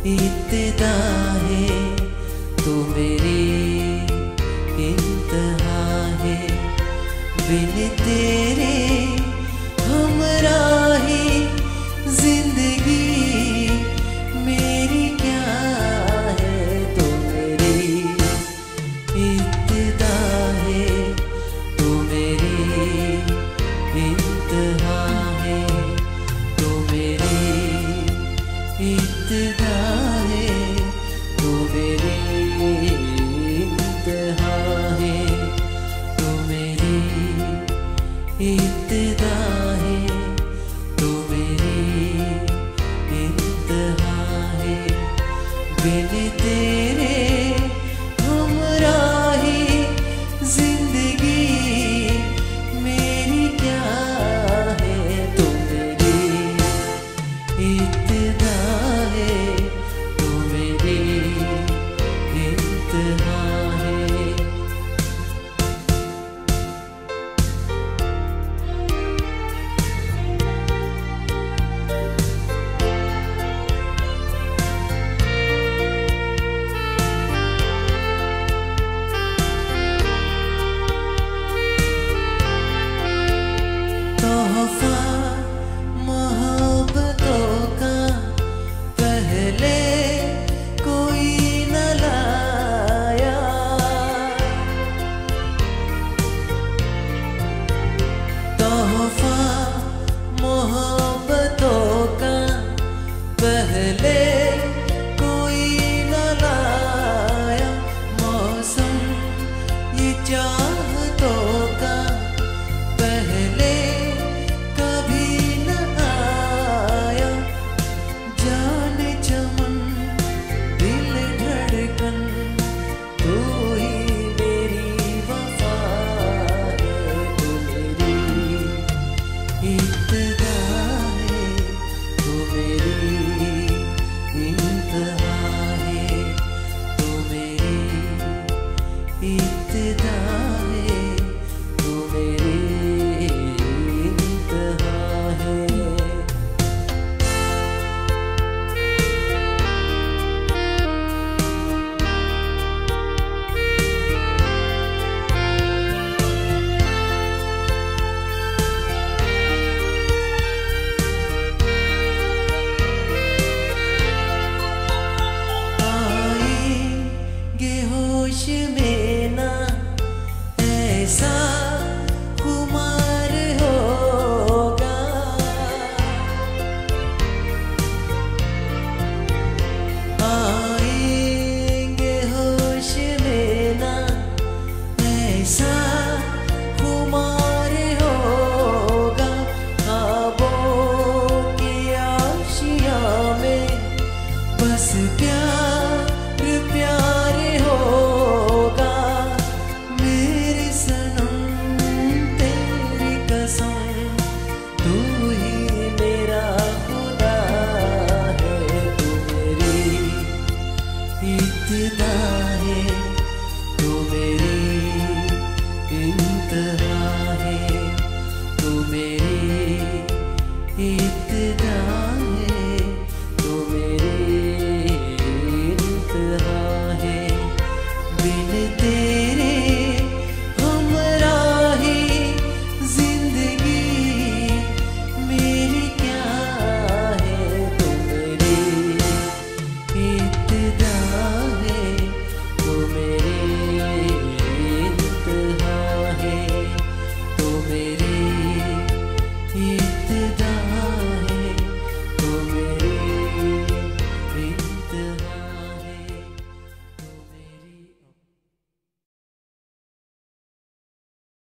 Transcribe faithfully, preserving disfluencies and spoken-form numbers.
इब्तिदा है तू मेरी इंतहा है। बिन तेरे हमराही जिंदगी मेरी क्या है। तू मेरी इब्तिदा है तू मेरी इंतहा है। तू मेरी इब्तिदा है तू मेरी इंतहा है। तू मेरी इब्तिदा है तू मेरी इंतहा है। बिन तेरे हमराही जिंदगी मेरी क्या है। तू मेरी इब्तिदा है तू मेरी इंतहा है। तोहफा मोहब्बतों का पहले कोई न लाया। तोहफा मोहब्बतों का पहले कोई न लाया। मौसम ये चाहतों का पहले कभी न आया। जाने चमन दिल धड़कन तू ही मेरी वफा है। तू मेरी इब्तिदा है तू मेरी इंतहा है। तू मेरी इब्तिदा है तू मेरी इंतहा है। आएंगे होश में ना ऐसा खुमार होगा। आएंगे होश में ना ऐसा खुमार होगा। ख्वाबों की आशिया में बस प्यार